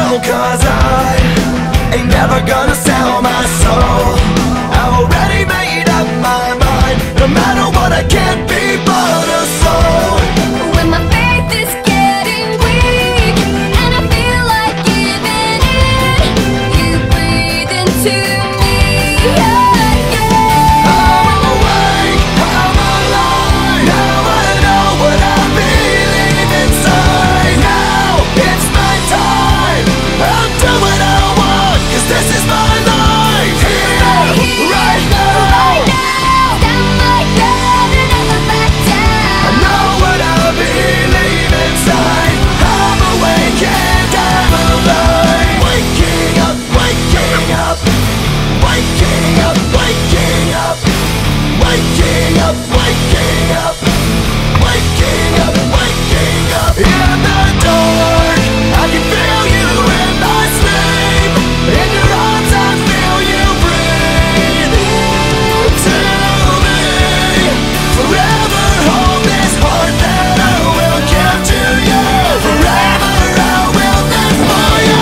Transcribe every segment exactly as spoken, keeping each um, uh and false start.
hell, cause I ain't never gonna sell my soul. I've already made up my mind, no matter what I can't be but a soul. When my faith is getting weak and I feel like giving in, you breathe into me, yeah, yeah. I'm awake, I'm alive, now I know what I believe inside. Now it's my time, I'll do what I want, cause this is my life. Here, right now, Right now, stand my ground and never back down. I know what I believe inside. I'm awake and I'm alive. Waking up, waking up, waking up, waking up, waking up, waking up, waking up, waking up. In the dark, I can feel you in my sleep. In your arms, I feel you breathe into me. Forever hold this heart that I will give to you. Forever I will live for you.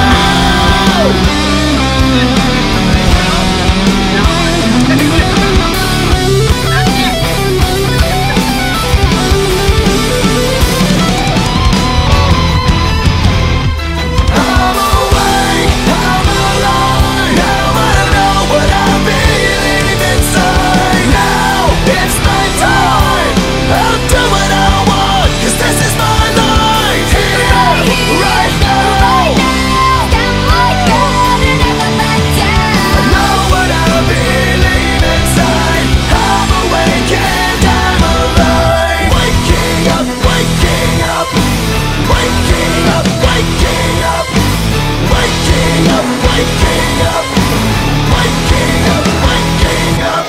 I'm awake, I'm alive, now I know what I believe inside. Now it's my time, I'll do what I want, cause this is my life. Here, right now, Stand my ground and never back down. I know what I believe inside. I'm awake and I'm alive. Waking up, waking up, waking up, waking up, waking up, waking up, waking up, waking up.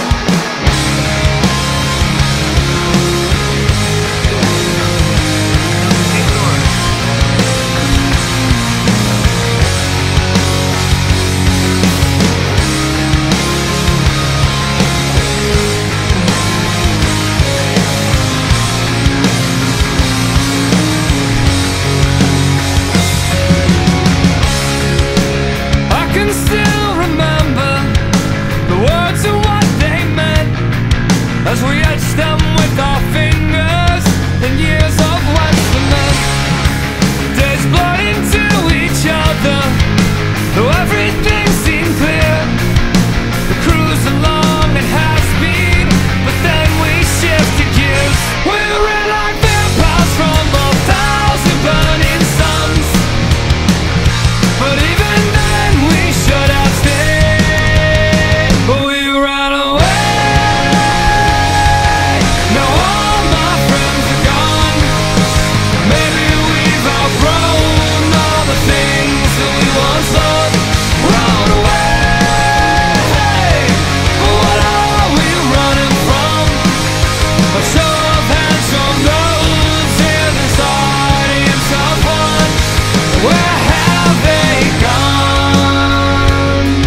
I can still remember the words and what they meant as we etched them with our fingers in years of wet cement. Days blurred into each other, though everything seemed clear. The cruise along it has been, but then we shifted gears. We ran like vampires from a thousand burning suns. But even then we should have stayed. But we ran away. Now all my friends are gone. Maybe we've outgrown all the things that we once loved. Run away. But what are we running from? A show of hands from those in this audience of one. Where have they gone?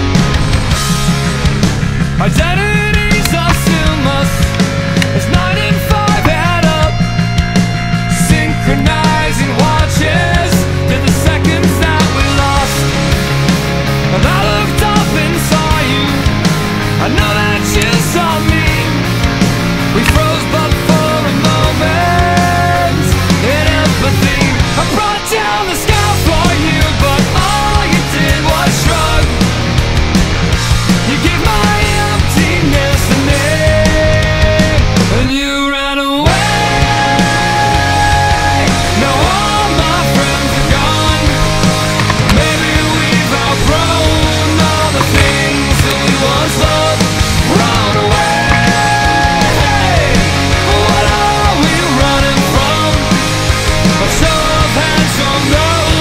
Identities assume us as nine and five add up, synchronizing watches to the seconds that we lost. And I looked up and saw you, I know that you saw me. We froze but for a moment in empathy. I brought down the sky for you, but all you did was shrug. You gave my emptiness a name, and you ran away. Now all my friends are gone. Maybe we've outgrown all the things that we once loved. Run away. What are we running from? A show of hands from those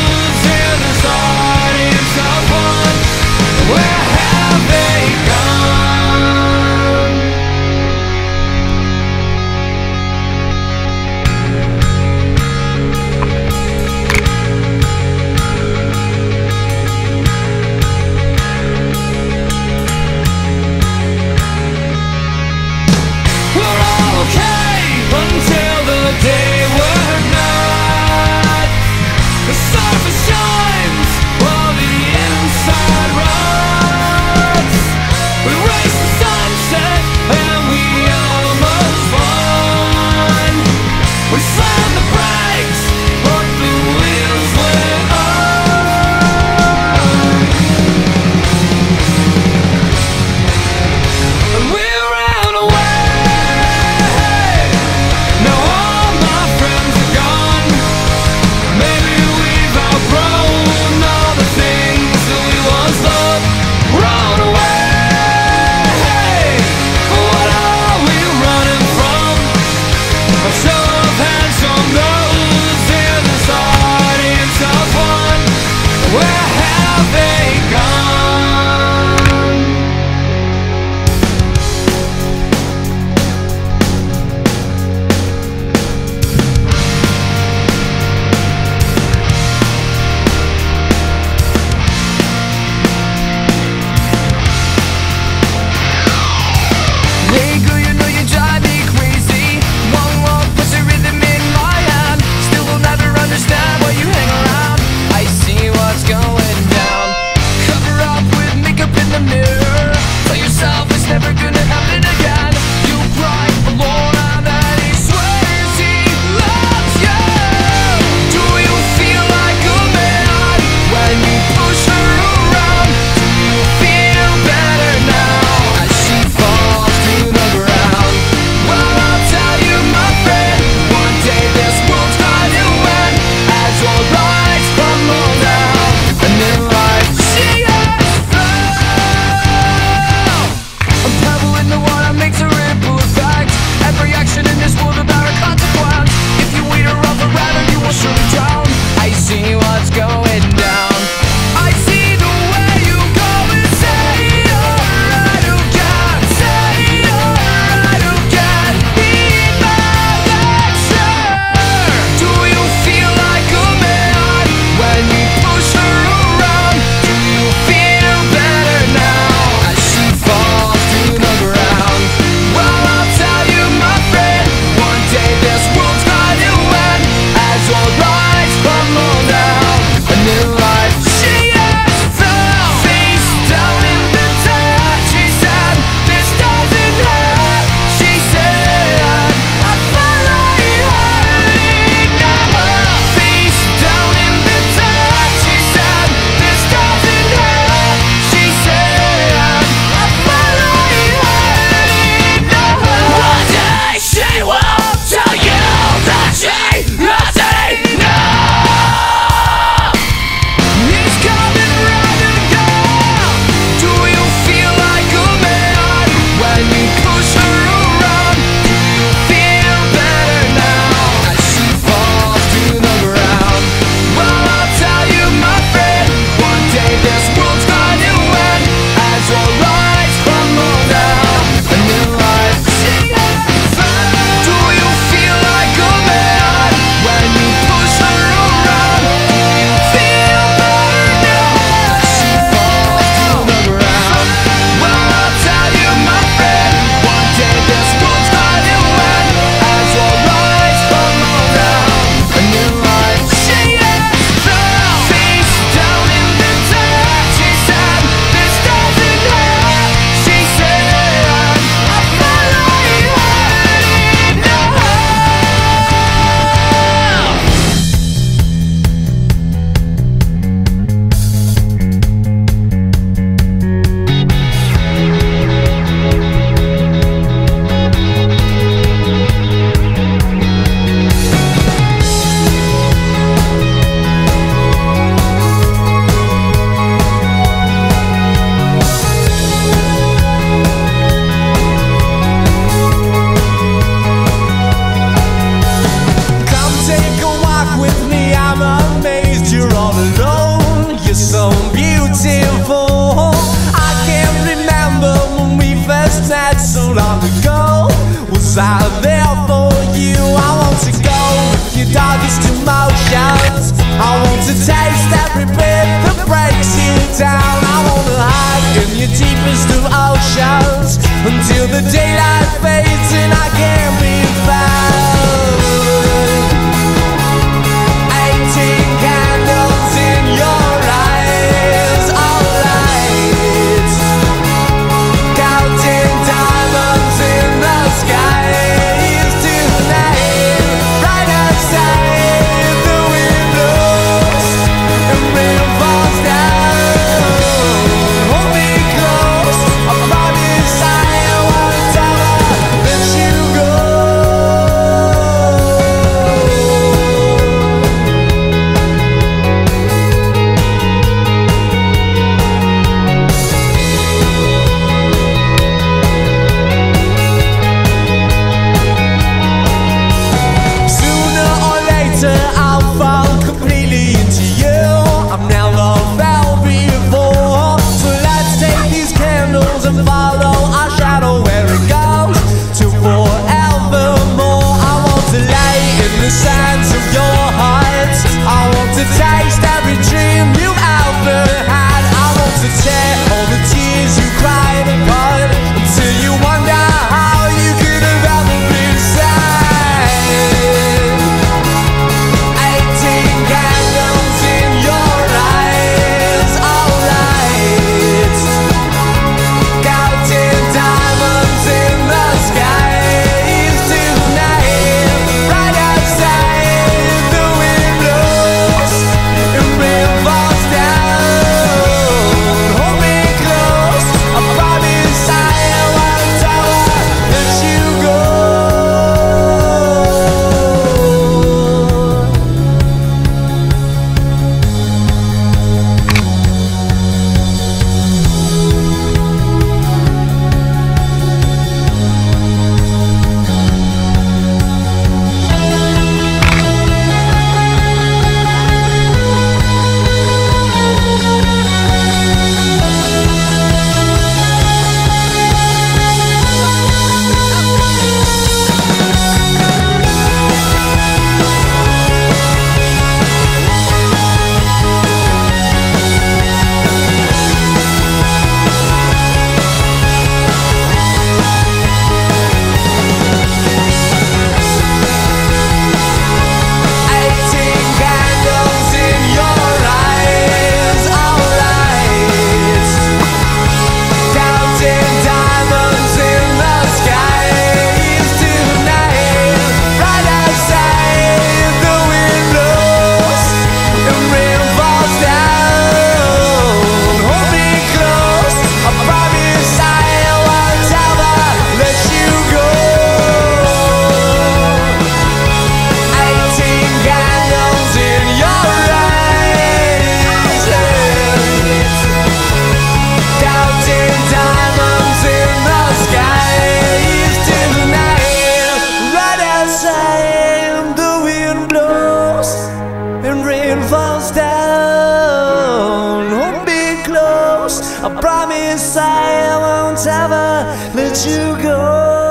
let you go.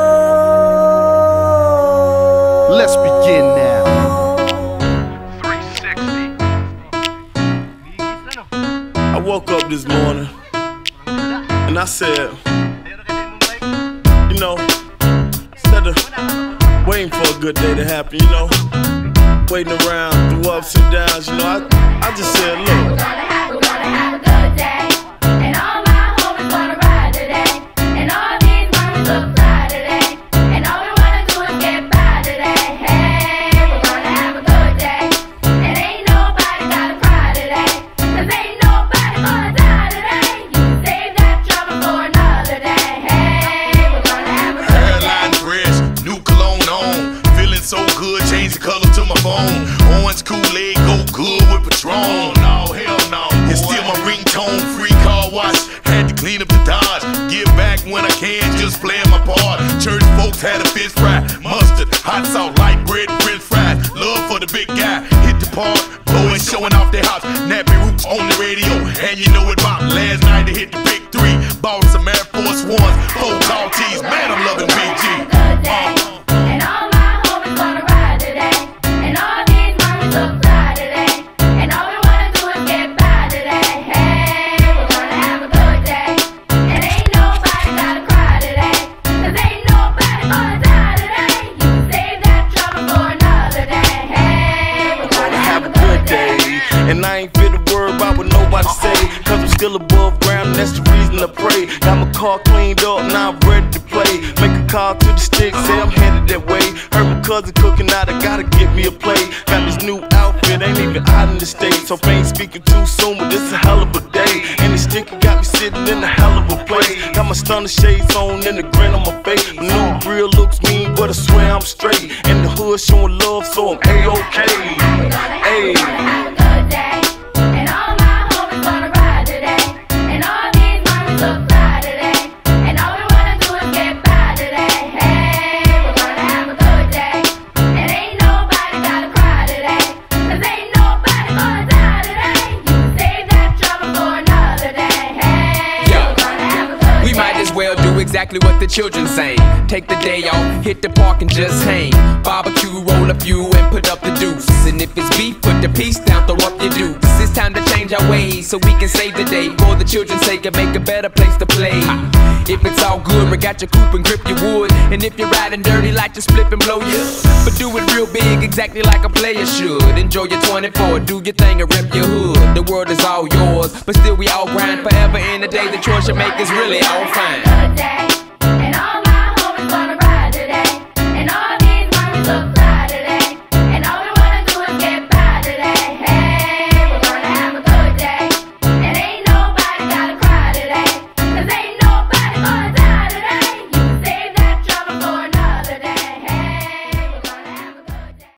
Let's begin now. I woke up this morning and I said, you know, instead of waiting for a good day to happen, you know, waiting around through ups and downs, you know, I, I just said, look. We're gonna have, we're gonna have a good day, and all my homies gonna ride today, and all these mommies look fly today, and all we wanna do is get by today. Hey, we're gonna have a good day, and ain't nobody gotta cry today, cause ain't nobody gonna die today. You can save that trouble for another day. Hey, we're gonna have a good day. Hairline fresh, new cologne on, feeling so good, change the color to my phone. Orange Kool-Aid go good with Patron. No, hell no. It's still my ringtone, free car wash. Had to clean up the Dodge. Give back when I can, just playing my part. Church folks had a fish fry, mustard, hot sauce, light bread, french fries. Love for the big guy, hit the park, blowing, showing off their house. Nappy Roots on the radio, and you know it about last night they hit the big three. Bought some Air Force Ones, four tall tees. Man, I'm loving B G. Good day, and all my homies gonna ride today, and all these mommies look fly today, and all we wanna do is get by today. Hey, we're gonna have a good day, and ain't nobody gotta cry today, cause ain't nobody gonna die today. You can save that trouble for another day. Hey, we're gonna have a good day. And I ain't fit to worry about what nobody say, cause I'm still above ground and that's the reason I pray. Got my car cleaned up, now I'm ready to play. Make a call to the stick, say I'm headed that way. Heard my cousin cooking out, I gotta get me a plate. Got this new outfit, ain't even out in the States, so I ain't speaking too soon, but this a hell of a day. And the sticker got me sitting in a hell of a place. Got my stunner shades on and the grin on my face. My new grill looks mean, but I swear I'm straight. And the hood showing love, so I'm A-OK. Hey. Have a good day, and all my homies gonna ride today, and all these mommies look fly today, and all we wanna do is get by today. Hey, we're gonna have a good day, and ain't nobody gotta cry today, cause ain't nobody gonna die today. You can save that trouble for another day. Hey, Yeah. we're gonna have a good day. We might as well do exactly what the children say. Take the day off, hit the park and just hang. Barbecue, roll a few and put up the deuce. And if it's beef, put the piece down, throw up your dukes. It's time to change our ways so we can save the day. For the children's sake and make a better place to play. If it's all good, rig out your coupe and grip your wood. And if you're riding dirty, like to split and blow you. But do it real big, exactly like a player should. Enjoy your twenty-four, do your thing and rep your hood. The world is all yours, but still we all grind forever. In the day the choice you make is really all fine. Good day.